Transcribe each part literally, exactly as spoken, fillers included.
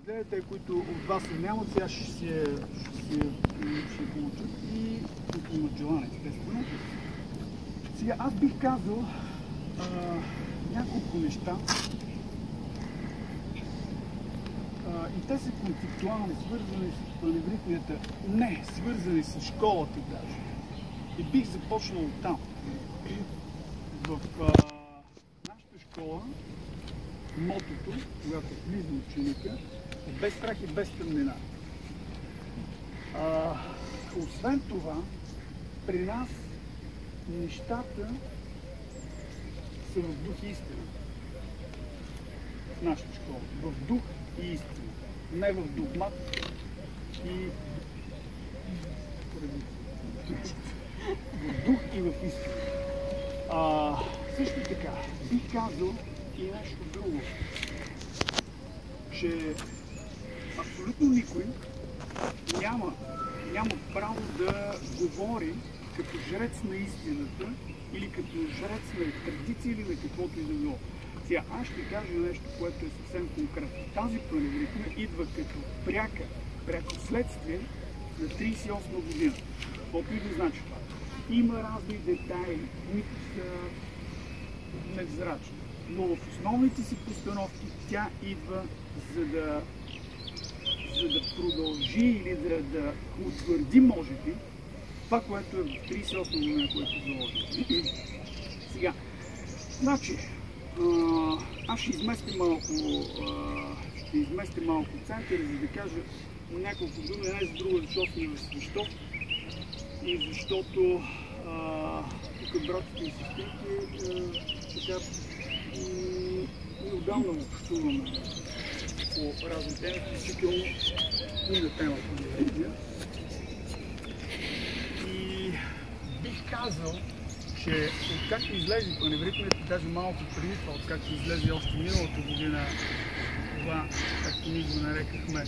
гледате, които от вас се нямат, сега ще се получат и които имат желание, естествено. Сега аз бих казал а, няколко неща. А, и те са концептуални, свързани с паневритмията, не, свързани с школата даже. И бих започнал там. В а, нашата школа мотото, когато влиза ученика, е без страх и без тъмнина. А, освен това, при нас нещата са в дух и истина. В нашата школа. В дух и истина. Не в догмат и в дух и в истина. А, също така, бих казал и нещо друго, че абсолютно никой няма, няма право да говори като жрец на истината или като жрец на традиция или на каквото и да било. Сега аз ще кажа нещо, което е съвсем конкретно. Тази паневритма идва като пряка, пряко следствие на тридесет и осма година. Каквото и да значи това. Има разни детайли, които са невзрачни. Но в основните си постановки тя идва за да, за да продължи или да, да утвърди, може би, това, което е в тридесет и осма година, което е заложено. Сега, значи, аз ще изместя малко, ще изместя малко центъра, за да кажа няколко думи, не за друго, защото ми е защо. И защото а, тук братите и сестрите така неотдавна общуваме по разни теми, включително и на темата на религия. И бих казал, че откакто излезе паневритмията, даже малко преди това, откакто излезе още миналата година, това, както ние го нарекахме,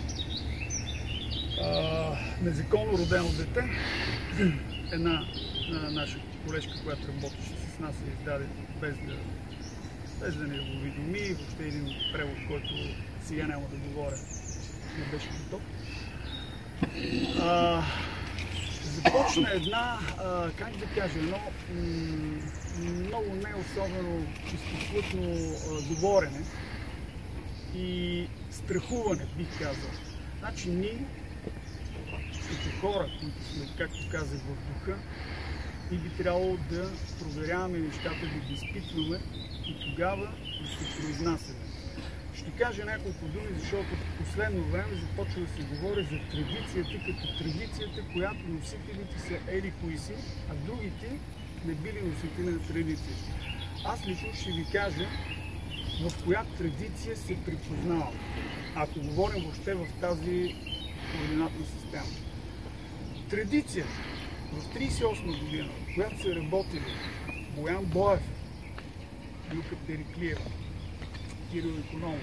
а, незаконно родено дете, една на наша колежка, която работеше с нас, се издаде без да, без да не го уведоми, въобще един превод, който сега няма да говоря, не беше готов. А, започна една, а, как да кажа, едно много не особено чистоплътно говорене и страхуване, бих казал. Значи ние, като хора, които сме, както казах, в духа, и би трябвало да проверяваме нещата, да ги изпитваме и тогава да се произнасяме. Ще кажа няколко думи, защото в последно време започва да се говори за традицията като традицията, която носителите са ели кои си, а другите не били носители на традицията. Аз лично ще ви кажа в коя традиция се припознавам, ако говорим въобще в тази координатна система. Традиция в тридесет и осма година, в която са работили Боян Боев, Люка Периклиев, Кирил Икономов.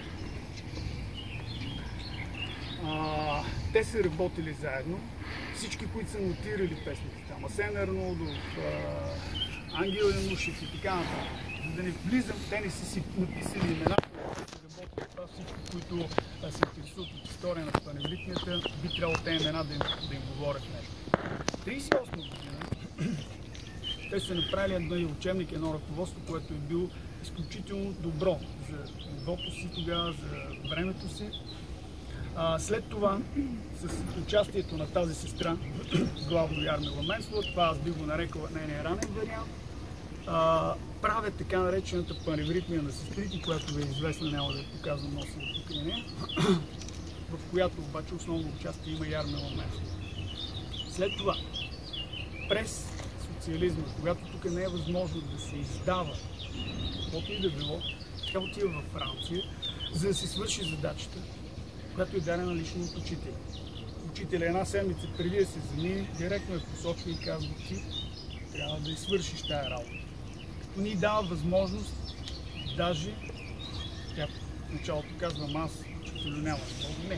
А, те са работили заедно. Всички, които са нотирали песните там, Асен Арнолдов, Ангел Янушев и така нататък. За да не влизам, те не са си написали имената, които са работили. Това всички, които а, се интересуват от история на паневритмията, би трябвало те имена да им, да им говорят нещо. В тридесет и осма година те са направили едно учебник, едно ръководство, което е било изключително добро за нивото си тогава, за времето си. А, след това, с участието на тази сестра, главно Ярмила Менслова, това аз би го нарекал нейния ранен вариант, а, правят така наречената паневритмия на сестрите, която ви е известна, няма да я показвам, носи тук и не, в която обаче основно участие има Ярмила Менслова. След това, през социализма, когато тук не е възможно да се издава каквото и да било, тя отива във Франция, за да се свърши задачата, която е дадена лично от учителя. Учителя една седмица преди да се замине, директно е посочва и казва: ти трябва да свършиш тая работа. Като ни дава възможност, даже, тя в началото казвам аз, че няма много, не.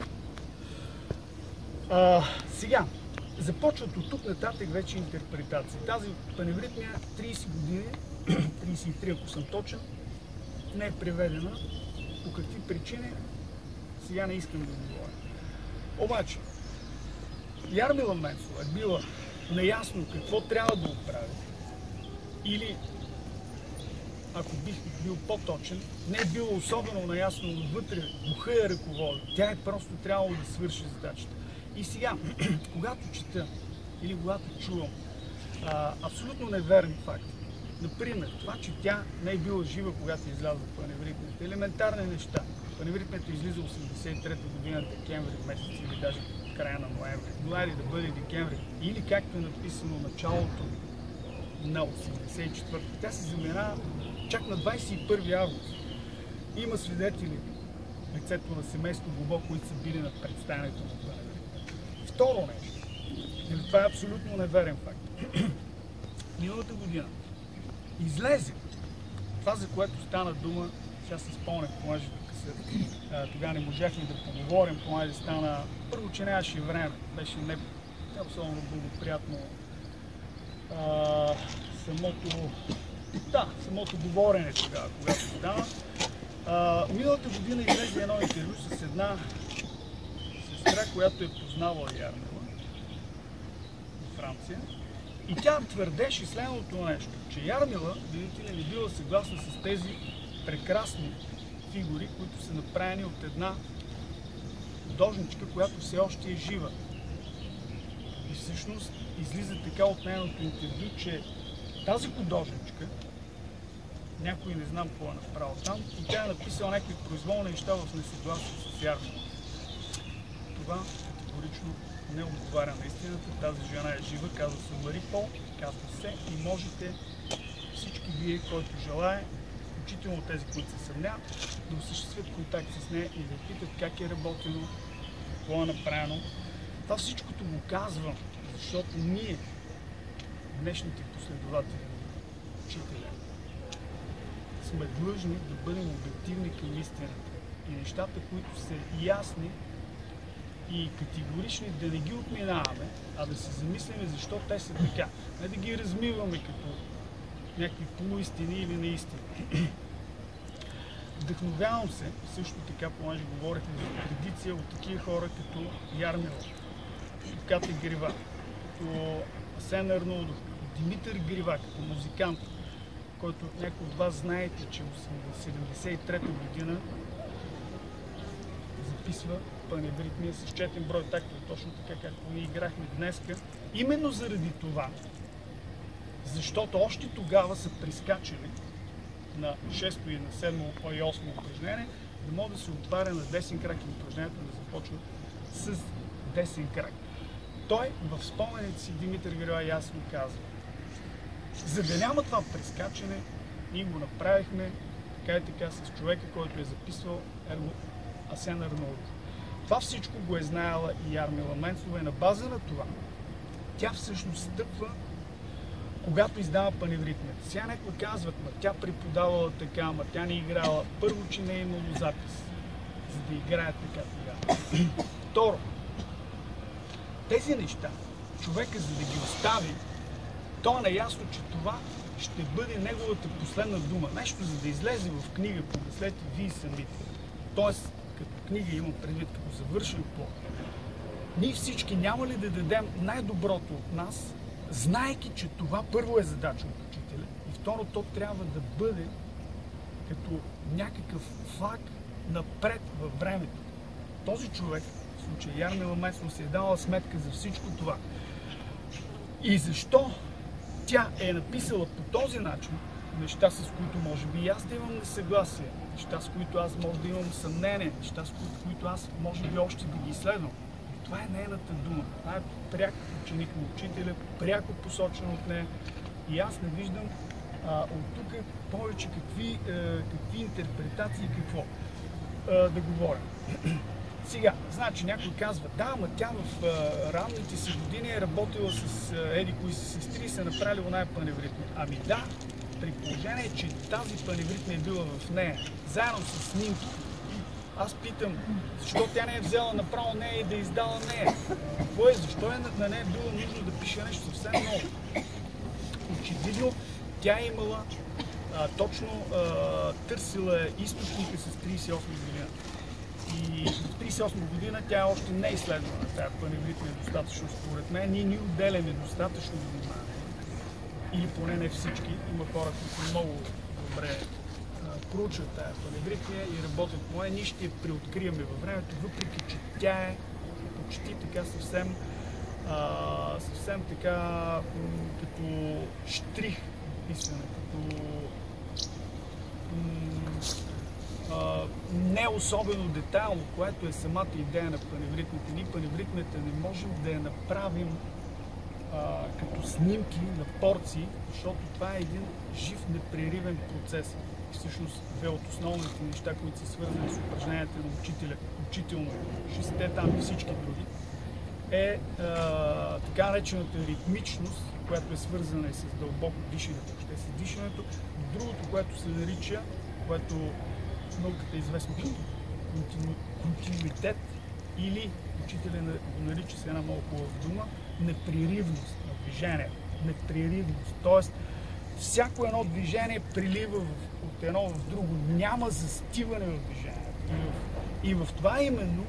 А, сега, започват от тук нататък вече интерпретации. Тази паневритмия тридесет години, тридесет и три ако съм точен, не е преведена. По какви причини сега не искам да говоря. Обаче, Ярмила Менсова е била неясно какво трябва да оправи или, ако бих бил по-точен, не е било особено наясно вътре, духа е ръководил. Тя е просто трябвало да свърши задачата. И сега, когато чета или когато чувам а, абсолютно неверни факти, например, това, че тя не е била жива, когато е излязла в Паневритмията, елементарни неща. Паневритмията излиза осемдесет и трета година, декември месец или даже края на ноември. Ноември да бъде декември. Или както е написано началото на осемдесет и четвърта. Тя се заминава чак на двадесет и първи август. Има свидетели лицето на семейство Глобо, които са били на представянето на Паневритмията. Второ нещо. Това е абсолютно неверен факт. Миналата година излезе това, за което стана дума, сега се спомням, понеже тогава не можахме да поговорим, понеже стана, първо, че нямаше време, беше не особено благоприятно а, самото, да, самото говорене тогава, когато стана. А, миналата година излезе едно интервю с една сестра, която е познавала Ярмила в Франция. И тя твърдеше следното нещо, че Ярмила, видите ли, не била съгласна с тези прекрасни фигури, които са направени от една художничка, която все още е жива. И всъщност излиза така от нейното интервю, че тази художничка, някой не знам какво е направил там, и тя е написала някакви произволни неща в несъгласие с Ярмила. Това категорично не отговаря на истината. Тази жена е жива, казва се Мари Пол, казва се и можете всички вие, който желае, включително тези, които се съмняват, да осъществят контакт с нея и да питат как е работено, какво е направено. Това всичкото го казвам, защото ние, днешните последователи на учителя, сме длъжни да бъдем обективни към истината. И нещата, които са ясни и категорични, да не ги отминаваме, а да се замислиме защо те са така. Не да ги размиваме като някакви полуистини или неистини. Вдъхновявам се също така, понеже говорихме за традиция от такива хора като Ярмила, Катя Грива, като Асен Арнаудов, Димитър Грива, като музикант, който някой от вас знаете, че в седемдесет и трета година записва Паневритмия с четен брой тактове, точно така, както ние играхме днеска. Именно заради това, защото още тогава са прискачали на шесто и на седмо и осмо упражнение, да може да се отваря на десен крак и упражнението да започва с десен крак. Той в спомените си, Димитър Грива, ясно казва: за да няма това прескачане, ние го направихме така и така с човека, който е записвал Асен Арнаудов. Това всичко го е знаела и Ярмила Менсова и на база на това тя всъщност стъпва, когато издава Паневритмията. Сега някой казват, ма тя преподавала така, ма тя не играла. Първо, че не е имало запис, за да играе така тогава. Второ, тези неща, човека, за да ги остави, то е наясно, че това ще бъде неговата последна дума. Нещо, за да излезе в книга, помислете вие самите. Тоест, като книга имам предвид, като завършен плод. Ние всички няма ли да дадем най-доброто от нас, знаейки, че това първо е задача от учителя и второ, то трябва да бъде като някакъв флаг напред във времето. Този човек, в случай Ярмила Менсова, си е дала сметка за всичко това. И защо тя е написала по този начин неща, с които може би и аз да имам несъгласие, неща, с които аз може да имам съмнение, неща, с които аз може би още да ги изследвам. Това е нейната дума. Това е пряк ученик на учителя, пряко посочен от нея. И аз не виждам а, от тук повече какви, е, какви интерпретации и какво е, да говоря. Сега, значи някой казва, да, ама тя в е, ранните си години е работила с е, еди кои си сестри и се направили оная Паневритмия. Ами да, при положение, че тази Паневритмия е била в нея, заедно с снимки. Аз питам, защо тя не е взела направо нея и да издала нея? Какво е? Защо е на нея било нужно да пише нещо съвсем ново? Очевидно, тя е имала а, точно а, търсила източника с тридесет и осма година. И тридесет и осма година тя още не е изследвана, тая паневритмия достатъчно според мен. Ние ни отделяме достатъчно внимание. Или поне не всички. Има хора, които много добре а, проучват тая паневритмия и работят по нея. Ние ще я преоткриеме във времето, въпреки че тя е почти така съвсем а, съвсем така м, като штрих писане, като Uh, не особено детайлно, което е самата идея на паневритмите. Ние паневритмите не можем да я направим uh, като снимки на порции, защото това е един жив, непреривен процес. И всъщност две от основните неща, които са свързани с упражненията на учителя, включително шестте там и всички други, е uh, така наречената ритмичност, която е свързана и с дълбоко дишане, въобще с дишането. Другото, което се нарича, което науката е известно като континуитет, или учителя го нарича с една много хубава дума, непреривност на движение. Непреривност. Тоест, всяко едно движение прилива от едно в друго. Няма застиване в движението. И в, и в това именно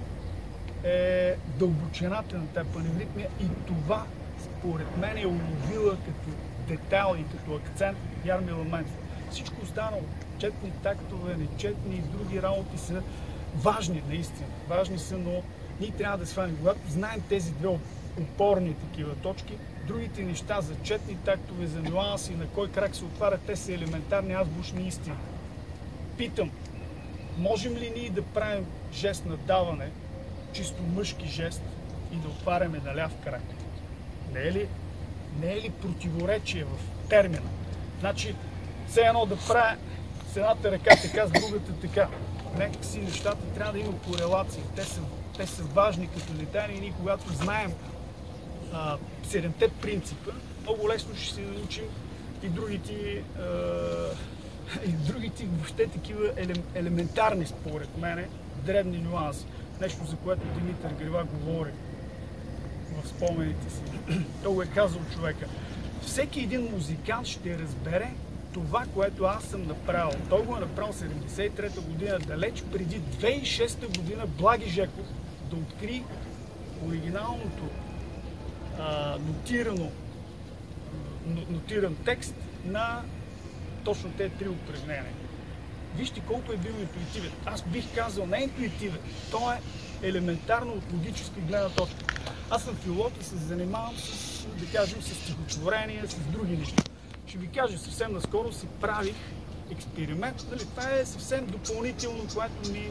е дълбочината на тази паневритмия и това, според мен, е уловила като детайл и като акцент Ярмила Менцова. Всичко останало, четни тактове, нечетни и други работи са важни наистина. Важни са, но ние трябва да свалим. Когато знаем тези две опорни такива точки, другите неща за четни тактове, за нюанси, на кой крак се отваря, те са елементарни, азбучни истини. Питам, можем ли ние да правим жест на даване, чисто мъжки жест, и да отваряме на ляв крак? Не е ли, не е ли противоречие в термина? Значи, все едно да правя с едната ръка така, с другата така. Някак си нещата трябва да има корелации. Те са, те са важни като детайли и ние, когато знаем а, седемте принципа, много лесно ще се научим и другите, а, и другите въобще такива елем, елементарни, според мене, дребни нюанси. Нещо, за което Димитър Грива говори в спомените си. Той го е казал човека. Всеки един музикант ще разбере това, което аз съм направил. Той го е направил седемдесет и трета година, далеч преди две хиляди и шеста година Благи Жеков да откри оригиналното а, нотирано, нотиран текст на точно тези три упражнения. Вижте колко е бил интуитивен. Аз бих казал не интуитивен, то е елементарно от логическа гледна точка. Аз съм филолог и се занимавам с, да кажем, с стихотворение, с други неща. Ще ви кажа, съвсем наскоро си правих експеримент. Дали, това е съвсем допълнително, което ми,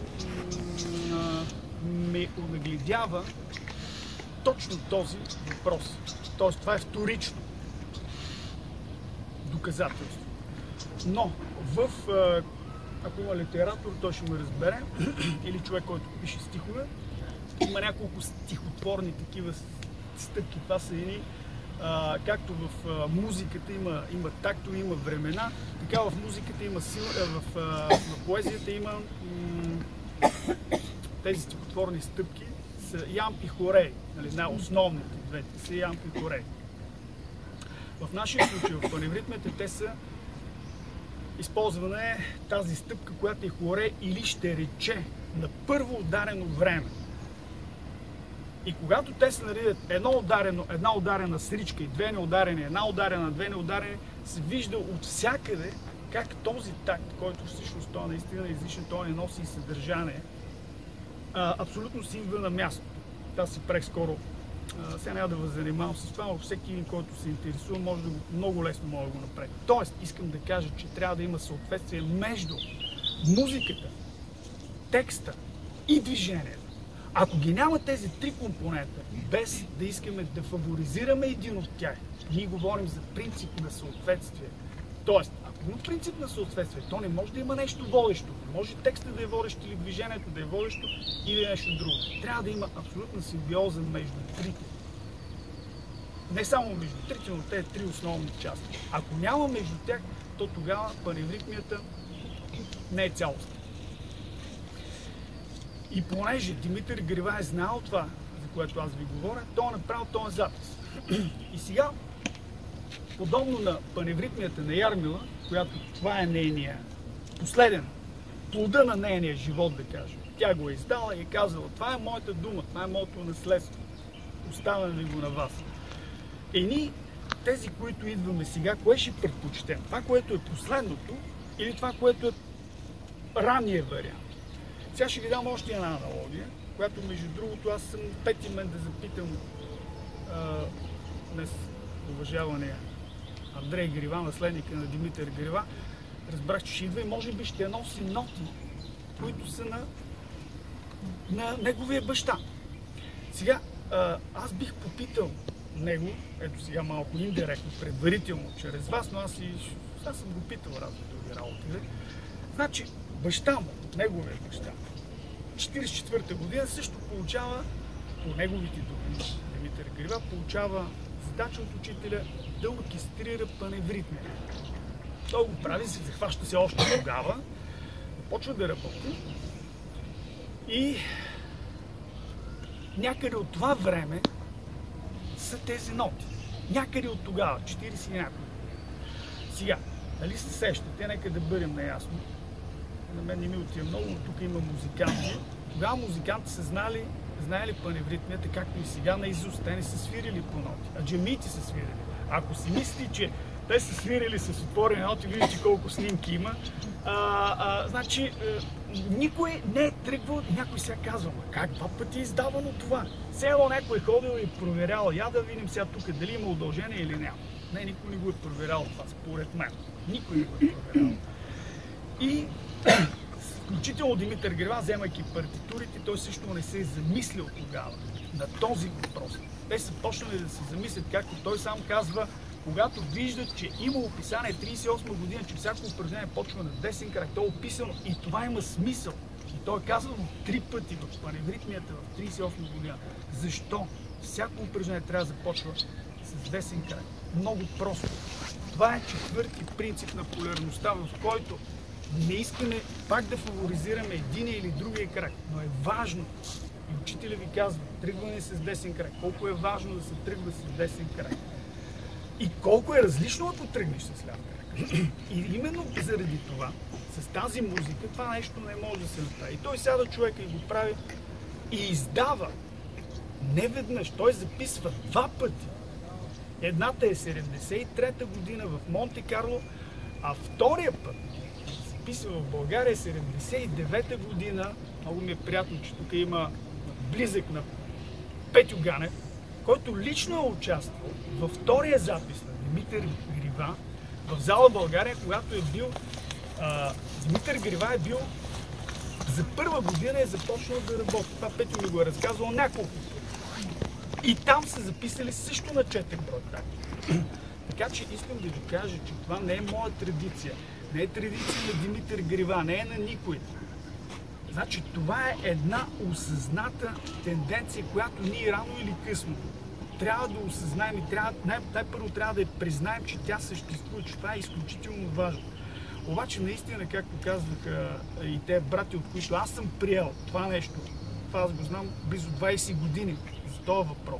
ми онагледява точно този въпрос. Тоест, това е вторично доказателство. Но в, ако има литератор, той ще ме разбере, или човек, който пише стихове, има няколко стихотворни такива стъпки. Това са едни, а, както в а, музиката има, има тактове, има времена, така в музиката има сила, в, а, в поезията има м- тези стихотворни стъпки са ямб и хорей, нали, най-основните двете са ямб и хорей. В нашия случай, в паневритмията, те са използвана е тази стъпка, която е хорей или ще рече на първо ударено време. И когато те се наредят едно ударено, една ударена сричка и две неударени, една ударена, две неударени, се вижда от всякъде как този такт, който всъщност той наистина е излишен, той не носи и съдържание, а, абсолютно си идва на място. Аз си прех скоро, а, сега няма да ви занимавам с това, но всеки един, който се интересува, може да го, много лесно може да го направи. Тоест, искам да кажа, че трябва да има съответствие между музиката, текста и движението. Ако ги няма тези три компонента, без да искаме да фаворизираме един от тях, ние говорим за принцип на съответствие. Тоест, ако има принцип на съответствие, то не може да има нещо водещо. Не може текста да е водещ или движението да е водещо или нещо друго. Трябва да има абсолютна симбиоза между трите. Не само между трите, но тези три основни части. Ако няма между тях, то тогава паневритмията не е цялост. И понеже Димитър Грива е знал това, за което аз ви говоря, той е направил този запис. И сега, подобно на паневритмията на Ярмила, която това е нейния последен, плода на нейния живот, да кажем, Тя го е издала и е казала, това е моята дума, това е моето наследство. Оставям ви го на вас. И ние, тези, които идваме сега, кое ще предпочетем? Това, което е последното или това, което е ранния вариант? Сега ще ви дам още една аналогия, която между другото аз съм пети мен да запитам а, днес уважавания Андрей Грива, наследника на Димитър Грива. Разбрах, че ще идва и може би ще носи ноти, които са на, на неговия баща. Сега а, аз бих попитал него, ето сега малко индиректно, предварително, чрез вас, но аз и аз съм го питал разни други работи. Значи, баща му, неговия баща, четиридесет и четвърта година също получава, по неговите думи, Димитър Грива, получава задача от учителя да оркестрира паневритмия. Той го прави, се захваща се още тогава, почва да работи и някъде от това време са тези ноти. Някъде от тогава, четиридесет и няколко. Сега, нали се сещате, нека да бъдем наясно. На мен не ми отива много, но тук има музиканти. Тогава музиканти са знали, знаели паневритмията, както и сега наизуст. Те не са свирили по ноти, а джамиите са свирили. Ако си мисли, че те са свирили с отворени ноти, виждате колко снимки има. А, а, значи, а, никой не е тръгвал, някой сега казва, ма как два пъти е издавано това? Все едно някой е ходил и проверял, я да видим сега тук дали има удължение или няма. Не, никой не го е проверял това, според мен. Никой не го е проверял. И включително Димитър Грива, вземайки партитурите, той също не се е замислил тогава на този въпрос. Те са почнали да се замислят, както той сам казва, когато виждат, че има описание тридесет и осма година, че всяко упражнение почва на десен крак, то е описано и това има смисъл. И той е казано три пъти в паневритмията в тридесет и осма година. Защо? Всяко упражнение трябва да започва с десен крак. Много просто. Това е четвърти принцип на полярността, в който не искаме пак да фаворизираме един или другия крак, но е важно. И учителя ви казва, тръгване с десен крак. Колко е важно да се тръгва с десен крак. И колко е различно, ако тръгнеш с ляв крак. И именно заради това, с тази музика, това нещо не може да се направи. И той сяда човека и го прави и издава. Не веднъж, той записва два пъти. Едната е седемдесет и трета година в Монте Карло, а втория път записва в България седемдесет и девета година. Много ми е приятно, че тук има близък на Петю Ганев, който лично е участвал във втория запис на Димитър Грива в зала България, когато е бил а, Димитър Грива е бил за първа година е започнал да работи. Това Петю ми го е разказвал няколко пъти. И там са записали също на четири броя такти. Така че искам да ви кажа, че това не е моя традиция. Не е традиция на Димитър Грива, не е на никой. Значи това е една осъзната тенденция, която ние рано или късно трябва да осъзнаем и трябва, най- най-първо трябва да я признаем, че тя съществува, че това е изключително важно. Обаче наистина, както казваха и те брати, от които аз съм приел това нещо, това аз го знам близо двайсет години за този въпрос.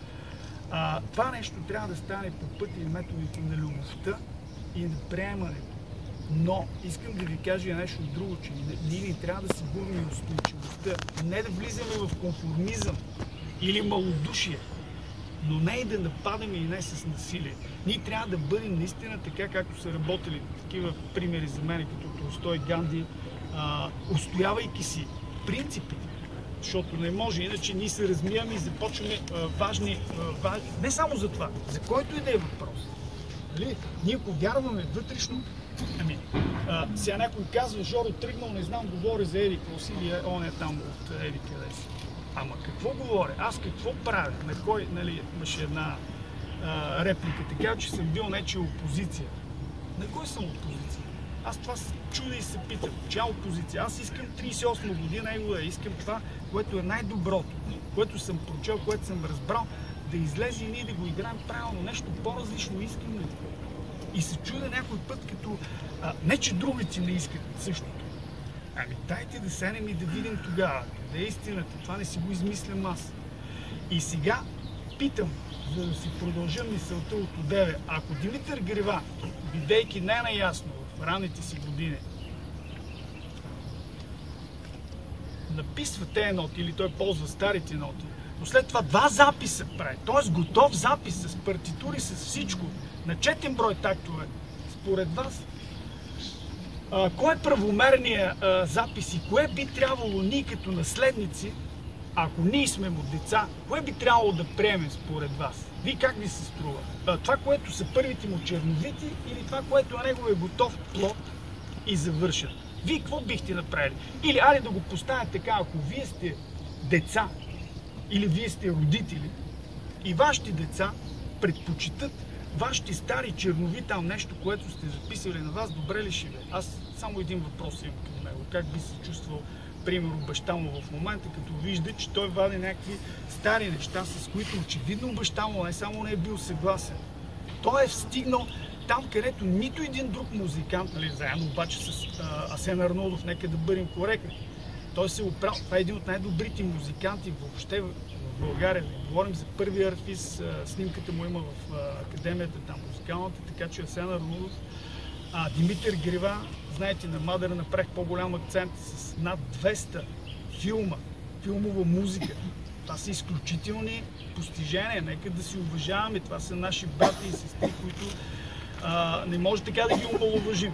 А, това нещо трябва да стане по пътя и методите на любовта и на приемането. Но искам да ви кажа нещо друго, че ние не трябва да се губим и устойчивостта, не да влизаме в конформизъм или малодушие, но не и да нападаме и не с насилие. Ние трябва да бъдем наистина така, както са работили такива примери за мен, като Толстой, Ганди, а, устоявайки си принципите, защото не може, иначе ние се размиваме и започваме а, важни, а, важни, не само за това, за който и да е въпрос. Нали? Ние ако вярваме вътрешно, ами, а, сега някой казва, Жоро тръгнал, не знам, говори за Еди Клос или он е там от Еди къде си. Ама какво говоря? Аз какво правя? На кой, нали, имаше една а, реплика, така че съм бил нече опозиция. На кой съм опозиция? Аз това чудя и се питам, чия опозиция? Аз искам тридесет и осма година, его да искам това, което е най-доброто, което съм прочел, което съм разбрал, да излезе и ние да го играем правилно, нещо по-различно искам ли? И се чудя някой път, като а, не че другите не искат същото. Ами дайте да седнем и да видим тогава, къде е истината, това не си го измислям аз. И сега питам, за да си продължа мисълта от одеве, ако Димитър Грива, бидейки не наясно в ранните си години, написва тези ноти или той ползва старите ноти, но след това два записа прави, т.е. готов запис с партитури, с всичко, на четен брой тактове, според вас, а, кой е правомерният а, запис и кое би трябвало ние като наследници, ако ние сме му деца, кое би трябвало да приемем според вас? Вие как ви се струва? А, това, което са първите му черновити или това, което е неговия готов плод и завършен? Вие какво бихте направили? Или айде да го поставя така, ако вие сте деца или вие сте родители и вашите деца предпочитат вашите стари чернови там нещо, което сте записали на вас, добре ли ще ви? Аз само един въпрос имам към него. Как би се чувствал, примерно, баща му в момента, като вижда, че той вади някакви стари неща, с които очевидно баща му не само не е бил съгласен. Той е стигнал там, където нито един друг музикант, нали, заедно обаче с а, Асен Арнаудов, нека да бъдем коректни. Той се оправил. Това е един от най-добрите музиканти въобще в България. Говорим за първия артист, снимката му има в академията, там музикалната, така че Асен Арнаудов. А Димитър Грива, знаете, на Мадъра направих по-голям акцент с над двеста филма, филмова музика. Това са изключителни постижения, нека да си уважаваме. Това са наши брати и сестри, които а, не може така да ги омаловажим.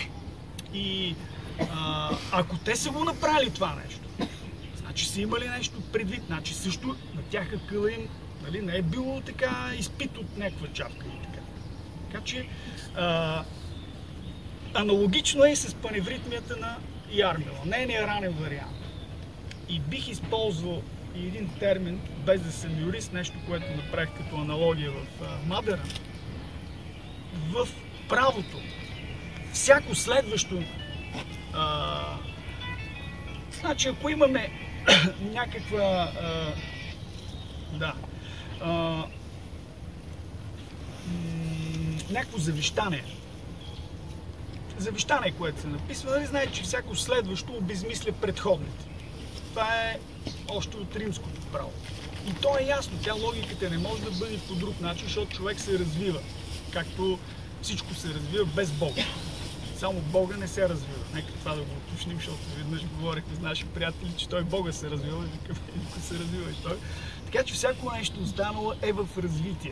И а, ако те са го направили това нещо, значи са имали нещо предвид, значи също на тях акъла им, нали, не е било така изпит от някаква чавка и така. Така че а, аналогично е и с паневритмията на Ярмила, нейният ранен вариант. И бих използвал и един термин, без да съм юрист, нещо, което направих като аналогия в а, Мадъра. В правото, всяко следващо, а, значи ако имаме някаква, а, да, а, някакво завещание, завещание, което се написва, нали знаете, че всяко следващо обезмисля предходните. Това е още от римското право. И то е ясно, тя логиката не може да бъде по друг начин, защото човек се развива, както всичко се развива без Бога. Само Бога не се развива. Нека това да го уточним, защото веднъж говорихме с наши приятели, че той Бога се развива и викаме, никой се развива и той. Така че всяко нещо останало е в развитие.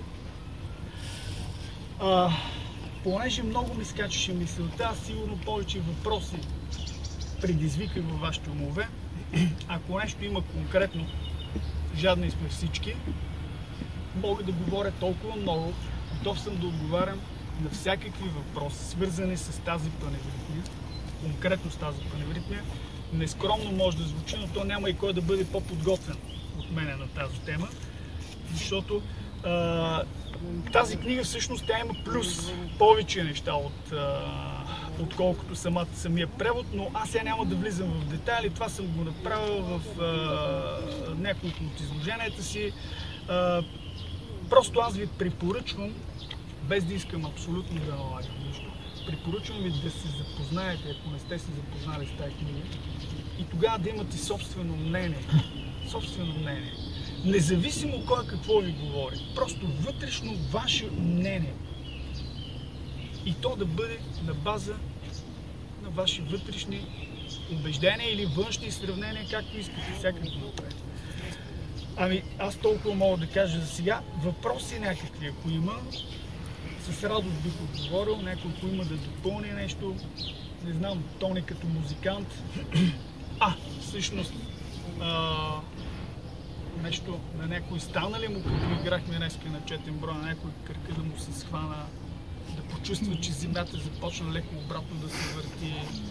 А, понеже много ми скачаше мисълта, сигурно повече въпроси предизвиках във вашите умове. Ако нещо има конкретно, жадни сме всички, мога да говоря толкова много, готов съм да отговарям на всякакви въпроси, свързани с тази паневритмия, конкретно с тази паневритмия. Нескромно може да звучи, но то няма и кой да бъде по-подготвен от мене на тази тема, защото а, тази книга всъщност тя има плюс повече неща от, а, отколкото самата, самия превод, но аз сега няма да влизам в детайли, това съм го направил в а, няколко от изложенията си. А, просто аз ви препоръчвам, без да искам абсолютно да налагам нищо, препоръчвам ви да се запознаете, ако не сте се запознали с тази книга, и тогава да имате собствено мнение. Собствено мнение. Независимо кой какво ви говори, просто вътрешно ваше мнение. И то да бъде на база на ваши вътрешни убеждения или външни сравнения, както искате, всякакво направи. Ами, аз толкова мога да кажа за сега. Въпроси някакви, ако има, с радост бих отговорил. Някой, ако има да допълни нещо, не знам, Тони като музикант. А, всъщност, а, нещо на някой стана ли му, като играхме днеска на четен брой, на някой кръка да му се схвана, да почувства, че земята започна леко обратно да се върти.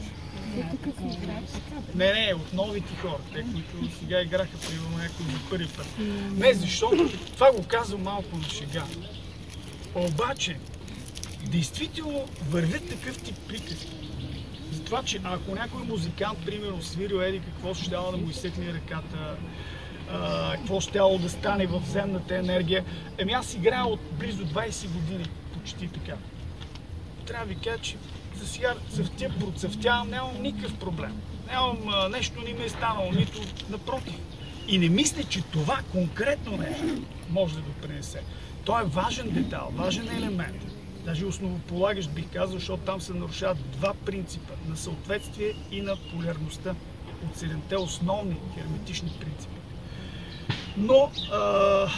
Не, не, от новите хора, те, които сега играха примерно някой за първи път. Не, защото това го казвам малко на шега. Обаче, действително вървят такъв тип приказки. Затова, че ако някой музикант, примерно, свирил еди какво щяло да му изсекне ръката, а, какво щяло да стане в земната енергия. Еми аз играя от близо двайсет години, почти така. Трябва да ви кажа, че за сега цъфтя, процъфтявам, нямам никакъв проблем. Нямам, а, нещо не ми е станало, нито напротив. И не мисля, че това конкретно нещо може да допринесе. То е важен детал, важен елемент. Даже основополагащ бих казал, защото там се нарушават два принципа – на съответствие и на полярността. от седемте основни херметични принципи. Но а...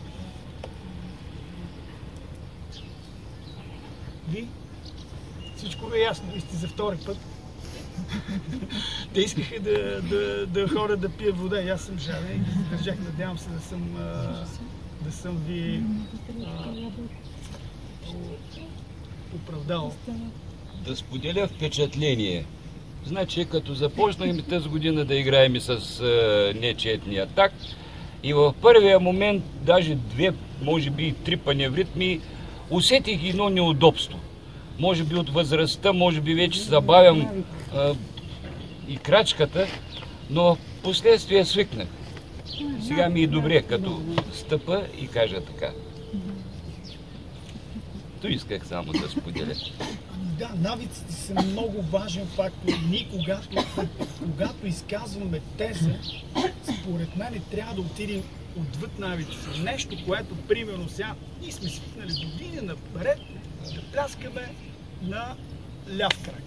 ви всичко ви е ясно, ви сте за втори път. Те искаха да, да, да хора да пия вода и аз съм жаден и ги задържах. Надявам се да съм, а, да съм ви а, оправдал. Да споделя впечатление. Значи, като започнахме тази година да играем с а, нечетния такт и в първия момент, даже две, може би три паневритми, усетих едно неудобство. Може би от възрастта, може би вече забавям а, и крачката, но в последствие свикнах. Сега ми е добре, като стъпа и кажа така. То исках само да споделя. Да, навиците са много важен фактор. Ние, когато, когато изказваме теза, според мен трябва да отидем отвъд навиците. Нещо, което, примерно сега, ние сме свикнали години напред да пляскаме на ляв крак.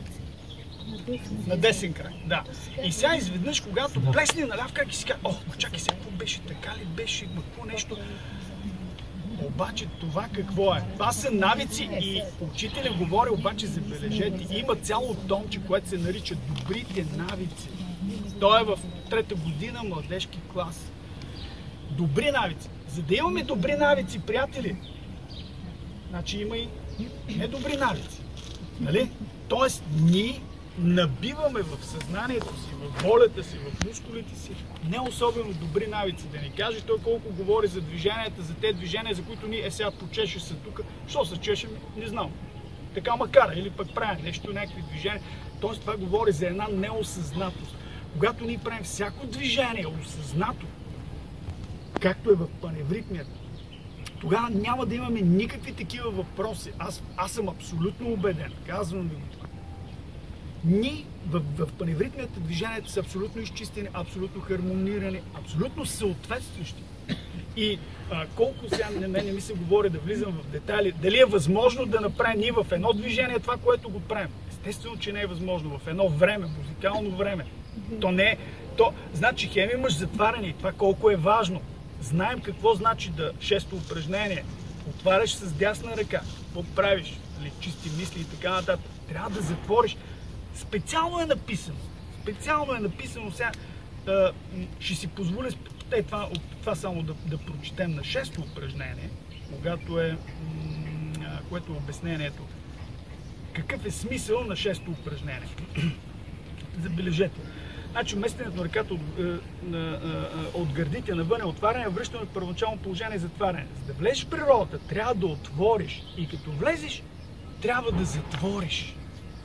На десен крак, да. И сега изведнъж, когато плесне на ляв крак и си казва, о, чакай сега, какво беше, така ли беше, какво нещо. Обаче това какво е? Това са навици и учителя говори, обаче забележете, има цяло томче, което се нарича добрите навици. Той е в трета година младежки клас. Добри навици. За да имаме добри навици, приятели, значи има и недобри навици. Нали? Тоест, ние набиваме в съзнанието си, в волята си, в мускулите си не особено добри навици. Да ни каже той колко говори за движенията, за тези движения, за които ние е сега почеше се тук. Що се чешем? Не знам. Така макара, или пък правим нещо, някакви движения. Тоест това говори за една неосъзнатост. Когато ние правим всяко движение осъзнато, както е в паневритмията, тогава няма да имаме никакви такива въпроси. Аз, аз съм абсолютно убеден. Казвам ви го това. Ние в, в паневритмията движенията са абсолютно изчистени, абсолютно хармонирани, абсолютно съответстващи. И а, колко сега на мен не ми се говори да влизам в детайли, дали е възможно да направим ние в едно движение това, което го правим. Естествено, че не е възможно в едно време, музикално време. То не е. То, значи, хем имаш затваряне и това колко е важно. Знаем какво значи да шесто упражнение. Отваряш с дясна ръка. Какво правиш? Чисти мисли и така нататък. Трябва да затвориш. Специално е написано. Специално е написано. Сега а, ще си позволя е, това, това само да, да прочетем на шесто упражнение, когато е, м, което е обяснението. Какъв е смисъл на шесто упражнение? Забележете. Значи, местенето на ръката от, от гърдите навън е отваряне, връщане от първоначално положение затваряне. За да влезеш в природата, трябва да отвориш. И като влезеш, трябва да затвориш.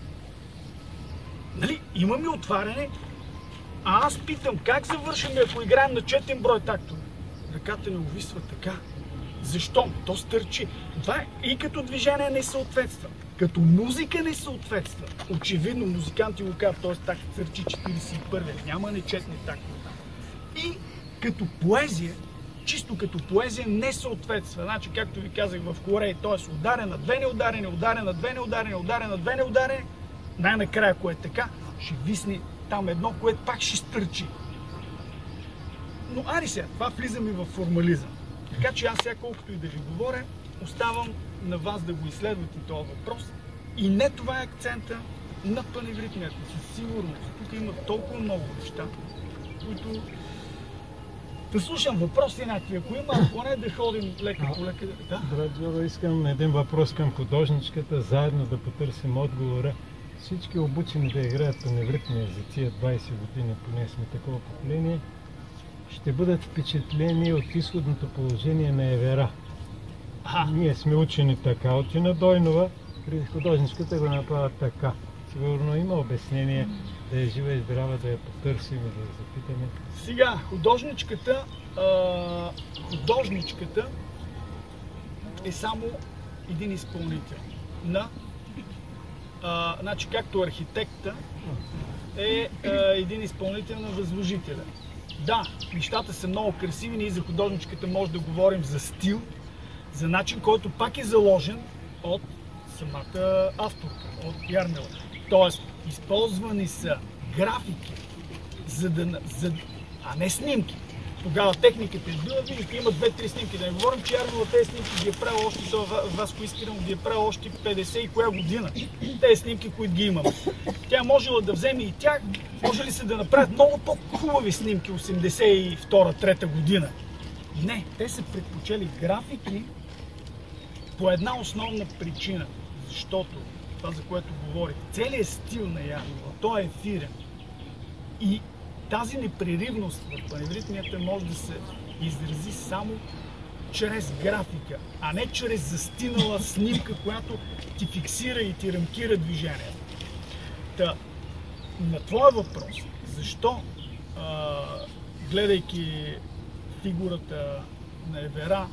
Нали? Имаме отваряне, а аз питам как завършим, ако играем на четен брой тактове. Ръката не увисва така. Защо? То стърчи. Това е и като движение не съответства. Като музика не съответства. Очевидно музиканти го казват, т.е. такт стърчи четиридесет и първи. Няма нечетни тактове. И като поезия, чисто като поезия не съответства. Значи, както ви казах в Корей, т.е. ударен на две неударени, ударен на две неударени, ударен на две неударени, най-накрая, кое е така, ще висне там едно, което пак ще стърчи. Но ари сега, това влизам и в формализъм. Така че аз сега, колкото и да ви говоря, оставам на вас да го изследвате този въпрос. И не това е акцента на паневритмията. Със сигурност. Тук има толкова много неща, които... Да слушам въпроси някакви, ако има, ако не да ходим лека по лека. Да? Брат Джова, искам един въпрос към художничката, заедно да потърсим отговора. Всички обучени да играят паневритмия за тия двайсет години, поне сме такова поколение, ще бъдат впечатлени от изходното положение на Евера. Аха. Ние сме учени така, от Тина Дойнова, при художничката го направят така. Сигурно има обяснение да е жива и здрава, да я потърсим и да я запитаме. Сега, художничката, а, художничката е само един изпълнител на, а, значи както архитекта е а, един изпълнител на възложителя. Да, нещата са много красиви, ние за художничката може да говорим за стил, за начин, който пак е заложен от самата авторка, от Ярмила. Тоест, използвани са графики, за да, за, а не снимки. Тогава техниката е била, видите, има две-три снимки. Да не говорим, че Ярмила тези снимки ги е правил още, Васко Искренов ги е правил още петдесет и коя година. Тези снимки, които ги имаме. Тя можела да вземе и тях, може ли се да направят много по-хубави снимки осемдесет и втора трета година. Не, те са предпочели графики по една основна причина. Защото, това за което говорих, целият стил на Ярмила, той е ефирен. И тази непреривност в паневритмията може да се изрази само чрез графика, а не чрез застинала снимка, която ти фиксира и ти рамкира движението. Та, на твоя въпрос, защо, а, гледайки фигурата на Евера,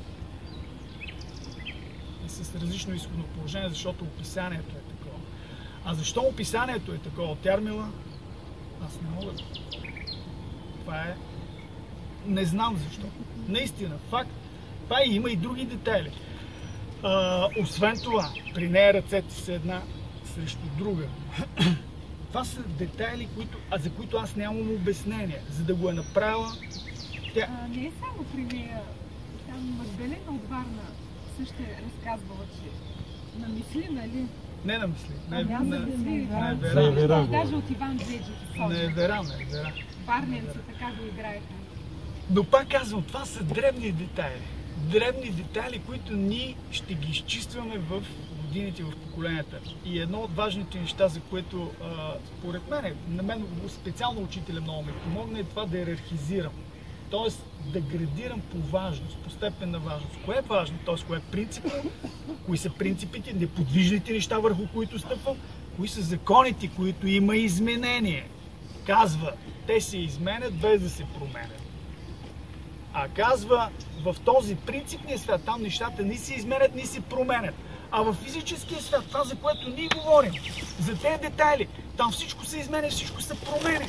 е с различно изходно положение, защото описанието е такова. А защо описанието е такова от Ярмила, аз не мога да... Това е... Не знам защо. Наистина, факт. Това и има и други детайли. А, освен това, при нея ръцете са една срещу друга. Това са детайли, които, а за които аз нямам обяснение. За да го е направила... Тя... А, не е само при нея. Там Магдалена от Варна също е разказвала, че намисли, нали? Не намисли. Не, на, на, на, на Евера. Даже от Иван Джеджев. На Евера, на Евера. Варненци така го играеха. Но пак казвам, това са дребни детайли. Дребни детайли, които ние ще ги изчистваме в годините, в поколенията. И едно от важните неща, за което а, според мен, на мен специално учителя много ми помогна, е това да иерархизирам. Тоест да градирам по важност, по степен на важност. Кое е важно? Тоест, кое е принципно? Кои са принципите, неподвижните неща, върху които стъпвам? Кои са законите, които има изменение? Казва, те се изменят без да се променят. А казва, в този принципния свят, там нещата ни се изменят, ни се променят. А в физическия свят, това за което ние говорим, за тези детайли, там всичко се изменя, всичко се променя.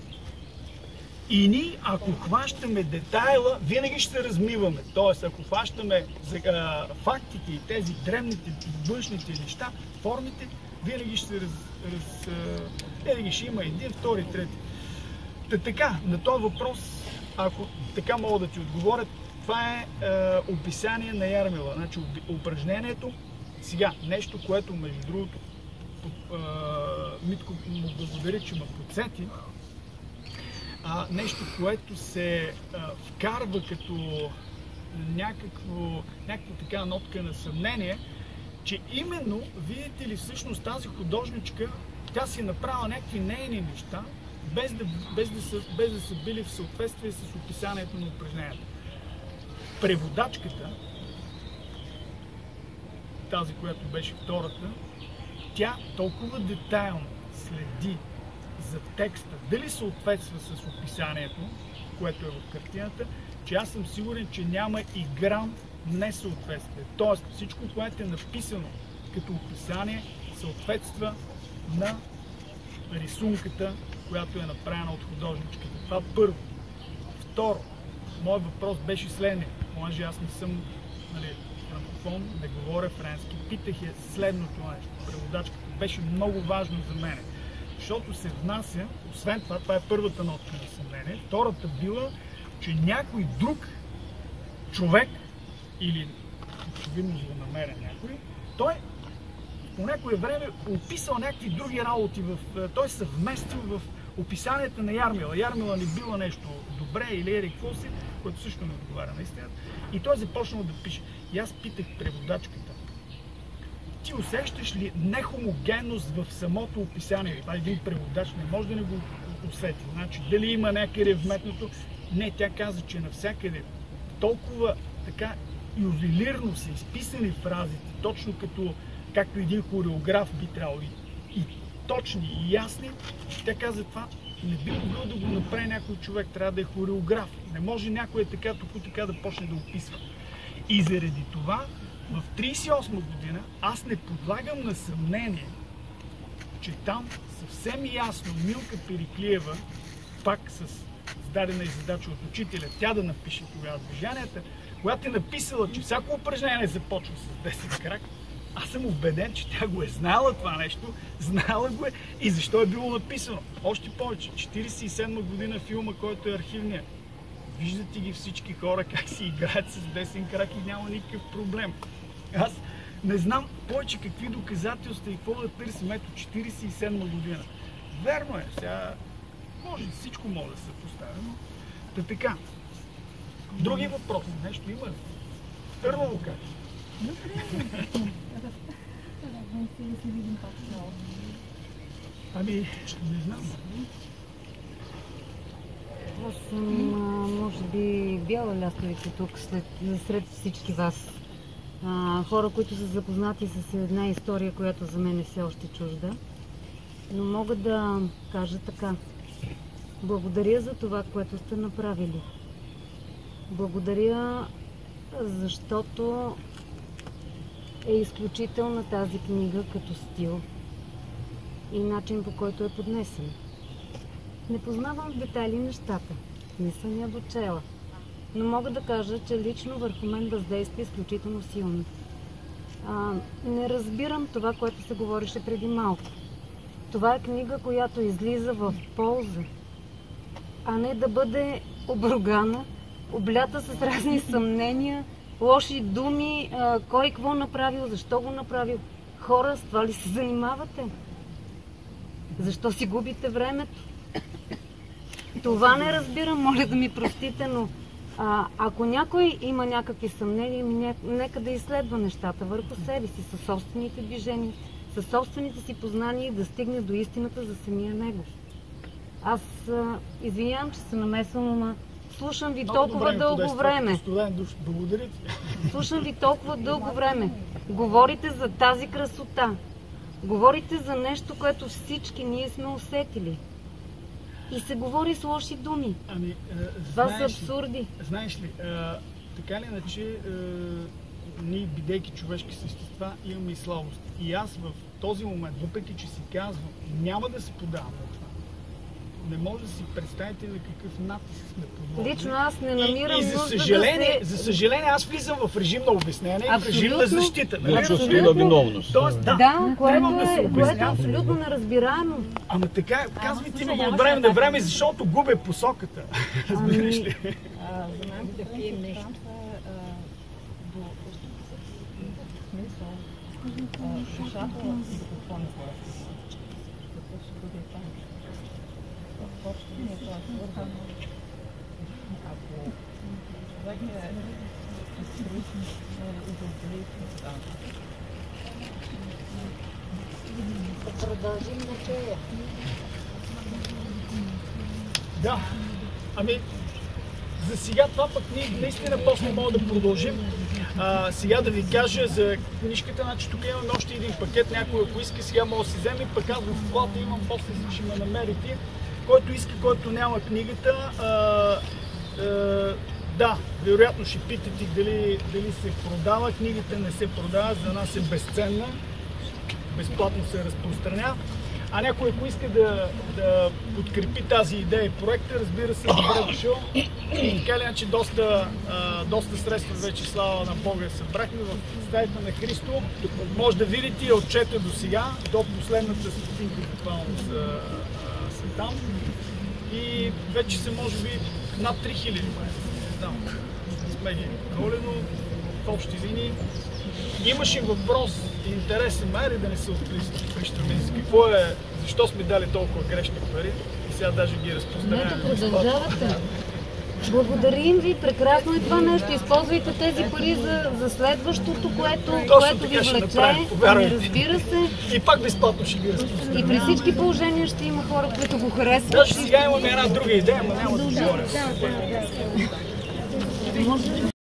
И ние, ако хващаме детайла, винаги ще се размиваме. Тоест, ако хващаме а, фактите и тези древните, външните неща, формите, винаги ще се раз... раз а, винаги ще има един, втори, трети. Та така, на този въпрос, ако така мога да ти отговоря, това е, е описание на Ярмила. Значи, упражнението, сега, нещо, което между другото, е, Митко му благодаря, че ме подсети, а, нещо, което се а, вкарва като някакво, някаква така нотка на съмнение, че именно, видите ли, всъщност тази художничка, тя си направила някакви нейни неща, без да, без, да са, без да са били в съответствие с описанието на упражнението. Преводачката, тази, която беше втората, тя толкова детайлно следи за текста, дали съответства с описанието, което е в картината, че аз съм сигурен, че няма и грам несъответствие. Тоест всичко, което е написано като описание, съответства на рисунката, която е направена от художничката. Това първо. Второ, моят въпрос беше следния. Може аз не съм, нали, франкофон, не говоря френски. Питах я следното нещо. Преводачката беше много важно за мен. Защото се внася, освен това, това е първата нотка на съмнение, втората била, че някой друг човек, или очевидно за да намеря някой, той по някое време описал някакви други работи, в, той се вместил в описанията на Ярмила. Ярмила не била нещо добре или ери какво си, което също не отговаря на истината. И той започнал да пише. И аз питах преводачката, ти усещаш ли нехомогенност в самото описание? Това един преводач не може да не го усети. Значи, дали има някъде вметнато? Не, тя каза, че навсякъде толкова така ювелирно са изписани фразите, точно като както един хореограф би трябвало и, и точни, и ясни. Тя каза, това не би могъл да го направи някой човек, трябва да е хореограф. Не може някой е така, тук така да почне да описва. И заради това, в тридесет и осма година, аз не подлагам на съмнение, че там съвсем ясно Милка Периклиева, пак с дадена и задача от учителя, тя да напише тогава движенията, когато е написала, че всяко упражнение започва с десет крак, Аз съм убеден, че тя го е знаела това нещо, знаела го е и защо е било написано. Още повече, четиридесет и седма година филма, който е архивния. Виждате ги всички хора как си играят с десен крак и няма никакъв проблем. Аз не знам повече какви доказателства и какво да търсим. Ето четиридесет и седма година. Верно е, сега може, всичко може да се постави, но да така. Други въпроси, нещо има ли? Търново как? Ами, не знам. Аз съм, може би, бяла лястовица тук, след, сред всички вас. А, хора, които са запознати с една история, която за мен е все още чужда. Но мога да кажа така. Благодаря за това, което сте направили. Благодаря, защото е изключителна тази книга като стил и начин, по който е поднесен. Не познавам в детайли нещата, не съм я дочела, но мога да кажа, че лично върху мен въздейства изключително силно. А, не разбирам това, което се говореше преди малко. Това е книга, която излиза в полза, а не да бъде обругана, облята с разни съмнения, лоши думи, а, кой какво направил, защо го направил. Хора, с това ли се занимавате? Защо си губите времето? Това не разбирам, моля да ми простите, но а, ако някой има някакви съмнения, ня... нека да изследва нещата върху себе си, със собствените движения, със собствените си познания и да стигне до истината за самия него. Аз а, извинявам, че се намесвам, но слушам ви толкова дълго време. Благодаря ти. Слушам ви толкова дълго време. Говорите за тази красота. Говорите за нещо, което всички ние сме усетили. И се говори с лоши думи. Ами, това са абсурди. Ли, знаеш ли, а, така или иначе, а, ние, бидейки човешки същества, имаме и слабост. И аз в този момент, въпреки че си казвам, няма да се подавам на това. Не може да си представите на какъв натиск сме подложени. Лично аз не намирам и, и за нужда съжаление, да се... за съжаление, аз влизам в режим на обяснение и в режим на защита. На чувство на виновност. Тоест, да, да, което да се е, което е абсолютно неразбираемо. Ама така, казвайте ми от време на време, защото губя посоката. Разбираш ли? Знам какви неща до смисъл душата и до какво не се какво ще бъде там. Въобще не е това свързано. Ако човек е изтрусен и да отдели неща. Да продължим на тея. Да, ами за сега това пък ние наистина после мога да продължим. А, сега да ви кажа за книжката, значи тук имаме още един пакет, някой ако иска сега може да си вземе, пък аз в вклада имам, после ще ме намерите. Който иска, който няма книгата, а, а, да, вероятно ще питате дали, дали се продава. Книгата не се продава, за нас е безценна, безплатно се разпространява. А някой, ако иска да, да подкрепи тази идея и проекта, разбира се, добре дошъл. И така ли, иначе доста, а, доста средства вече, слава на Бога, събрахме в сайта на Христо. Може да видите отчета до сега, до последната стотинка буквално са, са там. И вече са, може би, над три хиляди. Не знам, сме ги колено в общи линии. Имаше въпрос, интересен мери да не се отприщаме. Какво е, защо сме дали толкова грешни пари и сега даже ги разпространяваме. Нека продължавате. Благодарим ви, прекрасно е това нещо. Използвайте тези пари за, за следващото, което, което ви влече. Разбира се. И пак безплатно ще ги разпространяваме. И при всички положения ще има хора, които го харесват. Даже сега имаме една друга идея, но няма да говоря. Може